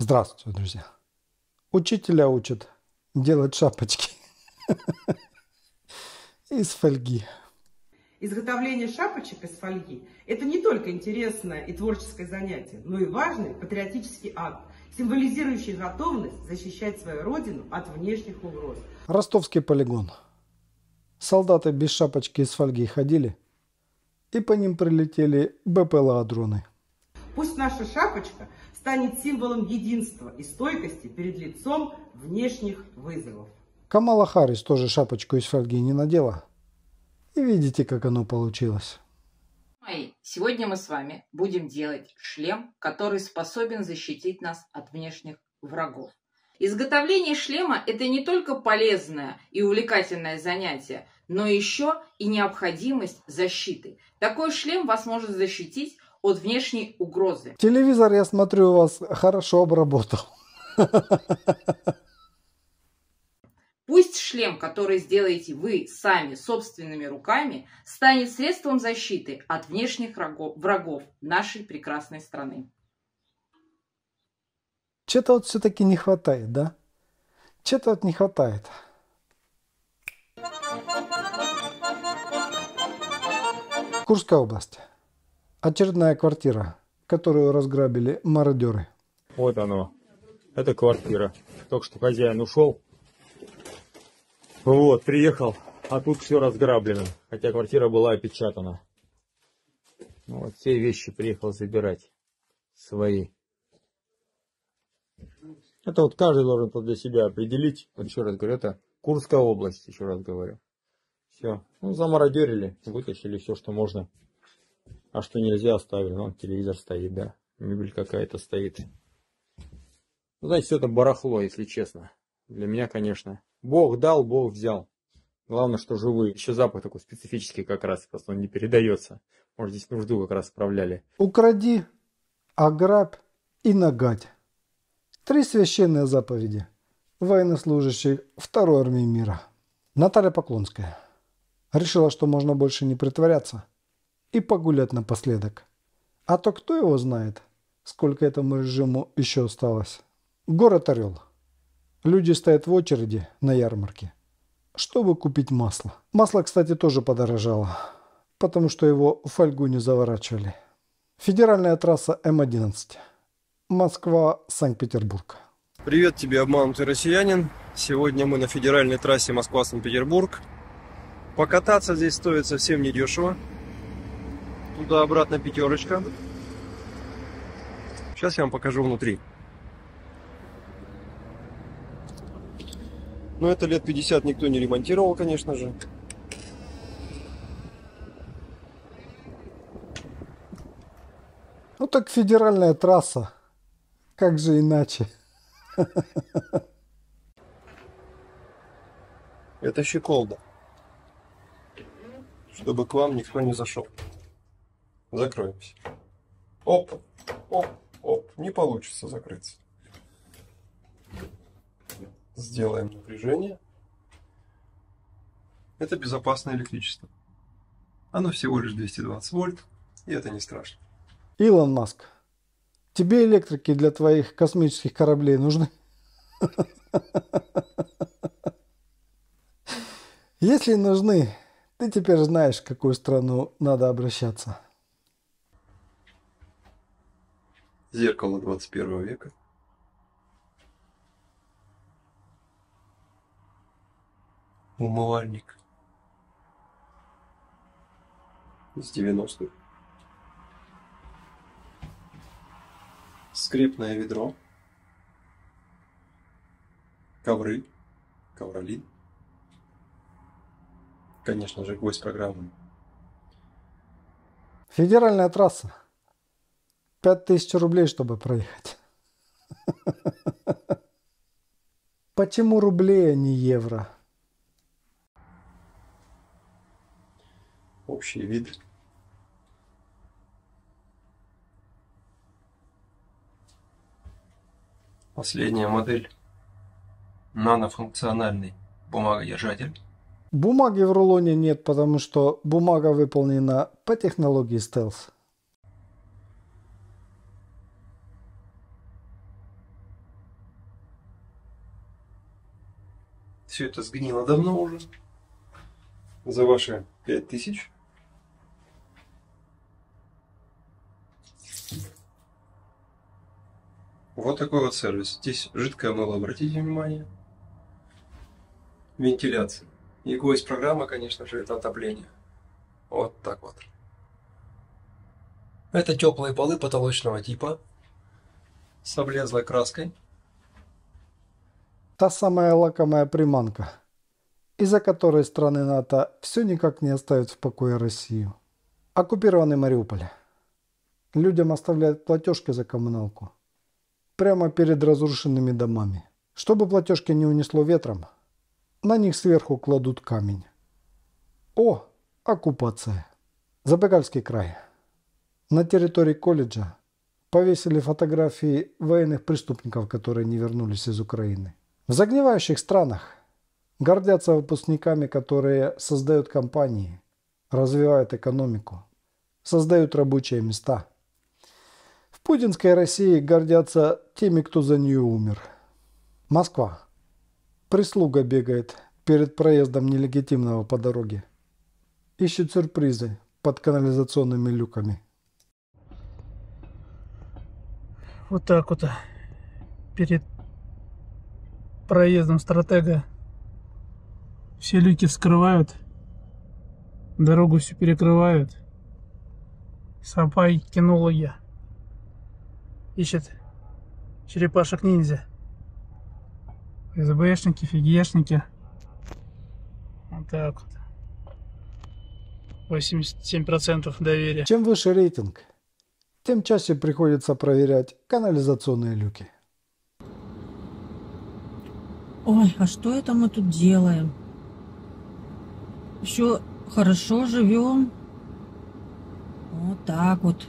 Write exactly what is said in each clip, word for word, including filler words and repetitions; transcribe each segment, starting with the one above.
Здравствуйте, друзья. Учителя учат делать шапочки из фольги. Изготовление шапочек из фольги – это не только интересное и творческое занятие, но и важный патриотический акт, символизирующий готовность защищать свою родину от внешних угроз. Ростовский полигон. Солдаты без шапочки из фольги ходили, и по ним прилетели БПЛА-дроны. Пусть наша шапочка станет символом единства и стойкости перед лицом внешних вызовов. Камала Харрис тоже шапочку из фольги не надела. И видите, как оно получилось. Сегодня мы с вами будем делать шлем, который способен защитить нас от внешних врагов. Изготовление шлема – это не только полезное и увлекательное занятие, но еще и необходимость защиты. Такой шлем вас может защитить от внешней угрозы. Телевизор, я смотрю, у вас хорошо обработал. Пусть шлем, который сделаете вы сами собственными руками, станет средством защиты от внешних врагов нашей прекрасной страны. Чего-то вот все-таки не хватает, да? Чего-то вот не хватает. Курская область. Очередная квартира, которую разграбили мародеры. Вот оно. Это квартира. Только что хозяин ушел. Вот, приехал, а тут все разграблено. Хотя квартира была опечатана. Вот, все вещи приехал забирать. Свои. Это вот каждый должен для себя определить. Вот еще раз говорю, это Курская область, еще раз говорю. Все. Ну, замародерили, вытащили все, что можно. А что нельзя, оставили. Вон телевизор стоит, да. Мебель какая-то стоит. Ну, знаете, все это барахло, если честно. Для меня, конечно. Бог дал, Бог взял. Главное, что живые. Еще запах такой специфический как раз. Просто он не передается. Может, здесь нужду как раз справляли. Укради, ограбь и нагадь. Три священные заповеди военнослужащих Второй армии мира. Наталья Поклонская решила, что можно больше не притворяться и погулять напоследок. А то кто его знает, сколько этому режиму еще осталось. Город Орел. Люди стоят в очереди на ярмарке, чтобы купить масло. Масло, кстати, тоже подорожало, потому что его в фольгу не заворачивали. Федеральная трасса М одиннадцать. Москва-Санкт-Петербург. Привет тебе, обманутый россиянин. Сегодня мы на федеральной трассе Москва-Санкт-Петербург. Покататься здесь стоит совсем недешево. Туда-обратно пятерочка. Сейчас я вам покажу внутри. Но это лет пятьдесят никто не ремонтировал, конечно же. Ну так федеральная трасса. Как же иначе? Это щеколда. Чтобы к вам никто не зашел. Закроемся. Оп, оп, оп. Не получится закрыться. Сделаем напряжение. Это безопасное электричество. Оно всего лишь двести двадцать вольт, и это не страшно. Илон Маск, тебе электрики для твоих космических кораблей нужны? Если нужны, ты теперь знаешь, в какую страну надо обращаться. Зеркало двадцать первого века. Умывальник с девяностых. Скрепное ведро. Ковры. Ковролин. Конечно же, гвоздь программы. Федеральная трасса. Пять тысяч рублей, чтобы проехать. Почему рублей, а не евро? Общий вид. Последняя модель. Нанофункциональный бумагодержатель. Бумаги в рулоне нет, потому что бумага выполнена по технологии стелс. Все это сгнило давно уже. За ваши пять тысяч. Вот такой вот сервис. Здесь жидкое мыло, обратите внимание. Вентиляция. И гость программа, конечно же, это отопление. Вот так вот. Это теплые полы потолочного типа. С облезлой краской. Та самая лакомая приманка, из-за которой страны НАТО все никак не оставят в покое Россию. Оккупированный Мариуполь. Людям оставляют платежки за коммуналку прямо перед разрушенными домами. Чтобы платежки не унесло ветром, на них сверху кладут камень. О, оккупация. Забайкальский край. На территории колледжа повесили фотографии военных преступников, которые не вернулись из Украины. В загнивающих странах гордятся выпускниками, которые создают компании, развивают экономику, создают рабочие места. В путинской России гордятся теми, кто за нее умер. Москва. Прислуга бегает перед проездом нелегитимного по дороге. Ищет сюрпризы под канализационными люками. Вот так вот перед проездом стратега все люки вскрывают, дорогу всю перекрывают. Сапай кинология ищет черепашек-ниндзя. СБшники, фигешники. Вот так вот. восемьдесят семь процентов доверия. Чем выше рейтинг, тем чаще приходится проверять канализационные люки. Ой, а что это мы тут делаем? Еще хорошо живем. Вот так вот.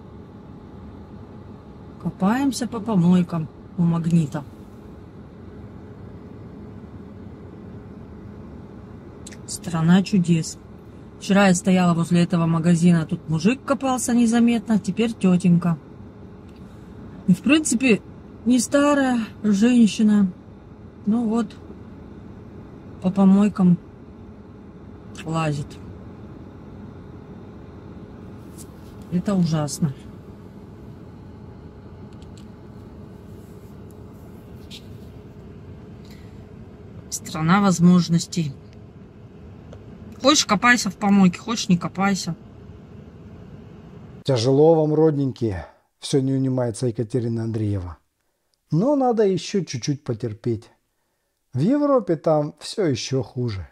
Копаемся по помойкам у магнита. Страна чудес. Вчера я стояла возле этого магазина, тут мужик копался незаметно, теперь тетенька. И в принципе не старая женщина. Ну вот, по помойкам лазит. Это ужасно. Страна возможностей. Хочешь, копайся в помойке, хочешь, не копайся. Тяжело вам, родненькие, все не унимается Екатерина Андреева. Но надо еще чуть-чуть потерпеть. В Европе там все еще хуже.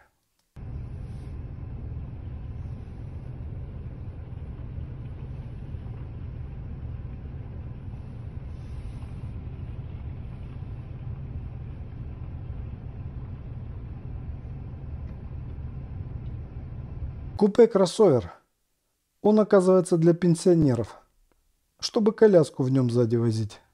Купе-кроссовер. Он, оказывается, для пенсионеров, чтобы коляску в нем сзади возить.